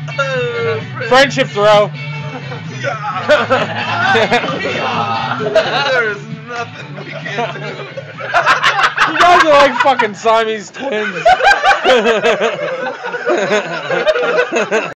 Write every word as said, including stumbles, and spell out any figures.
Friendship throw. There is nothing we can't do. You guys are like fucking Siamese twins.